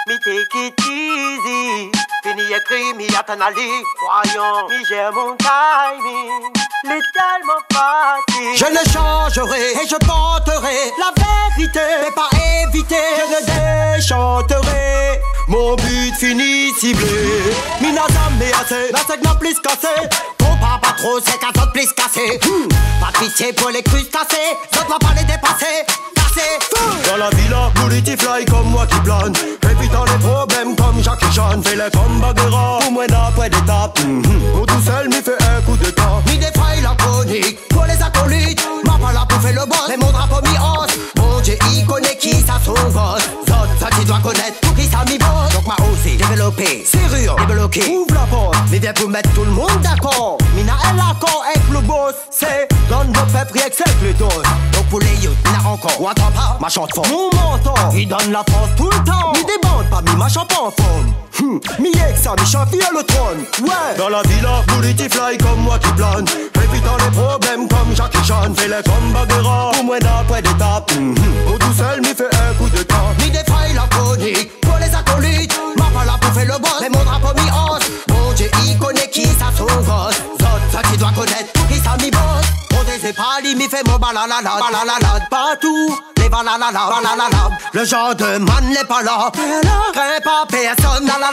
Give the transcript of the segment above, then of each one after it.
Me take it easy. Fini écrit, mi attend à lit. Voyons, mi gère mon timing. Les tellement facile. Je ne changerai et je porterai la vérité, mais pas éviter. Je ne déchanterai mon but fini ciblé. Mina jamais assez, la sec n'a plus cassé. Ton papa trop, c'est qu'un autre plus cassé. Pas de pitié pour les crustacés, ça ne va pas les dépasser. Dans la villa, Mouliti fly comme moi qui plane. Évitant les problèmes comme Jackie Chan. Fais-les comme Baguera, pour moi d'après d'étape. Pour tout seul, m'y fait un coup de temps. Mi défaille la chronique, pour les acolytes. M'a pas là pour faire le boss, mais mon drapeau mi-hausse. Mon Dieu, il connaît qui ça son gosse. Ça tu dois connaître, tout qui ça mi bosse. Donc m'a osé développer, serrure, débloqué. Ouvre la porte, mais viens pour mettre tout le monde d'accord. Mina elle accord avec le boss. C'est dans le peuple rien que c'est le dos. Donc pour les youths, mina encore. Ou attends pas, ma chante fort. Mon mentor, il donne la force tout le temps. Mi débande pas, mi machin pas en forme. Mi ex ça, mi chante le trône. Ouais. Dans la villa, Mouliti fly comme moi qui plane. Évitant les problèmes comme Jackie Chan. Fais-les comme Baguera, pour moi d'après d'étape. Pour tout seul, mi fait un coup de temps. Mi défaille la chronique, pour les acolytes. M'a pas là pour faire le boss, mais mon drapeau mi hausse. Mon Dieu, il connaît qui ça son gosse. Ça tu dois connaître, tout qui ça mi bosse. Protégé par lui, mi fait mon balalalade partout. Les balalalade, le genre de man n'est pas là. Crains pas personne, la.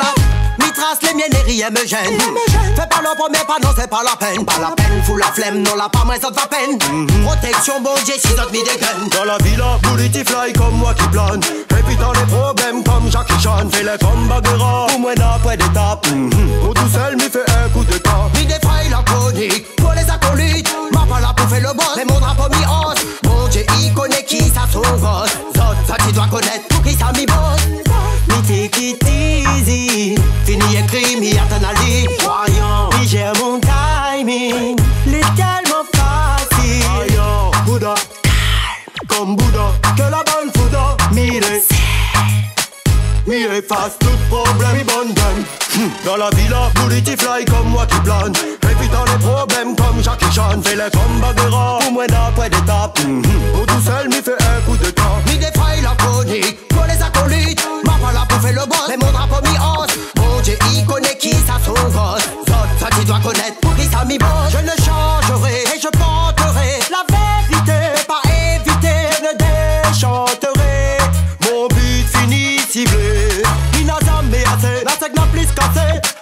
Mi trace les miennes et rien me gêne. Fais pas le premier pas, non c'est pas la peine. Pas la peine, fous la flemme, non la pas moins ça te va peine. Protection, bon Dieu, si d'autres mi dégaine. Dans la villa, Mouliti fly comme moi qui plane. Évitant les problèmes comme Jackie Chan. Fais-les comme Baguera, pour moi d'après d'étape. Pour tout seul, mi fait un coup de temps. Mi défaille la chronique, pour les acolytes. M'a pas là pour faire le boss, mais mon drapeau mi hausse. Mon Dieu, il connaît qui ça son gosse. Ça tu dois connaître, tout qui ça mi boss. Mi take it easy. Fini écrit, mi attend à lit. Voyons, mi gère mon timing. Les tellement facile. Voyons, Bouddha, comme Bouddha, que la bonne foudre. Mi efface tout problème, mi bonne gun. Dans la villa, Mouliti fly comme moi qui plane. Évitant les problèmes comme Jackie Chan. Fais-les comme Baguera, pour moi d'après d'étape. Pour tout seul, mi fait un coup de temps. Mi défaille la chronique, pour les acolytes. M'a pas là pour faire le boss, mais mon drapeau mi hausse. Mon Dieu, il connaît qui ça son gosse. Ça tu dois connaître, pour qui ça mi bosse. Je ne changerai et je porterai la vérité, mais pas éviter. Je ne déchanterai mon but fini ciblé. Il n'a jamais assez, la sec n'a plus cassé.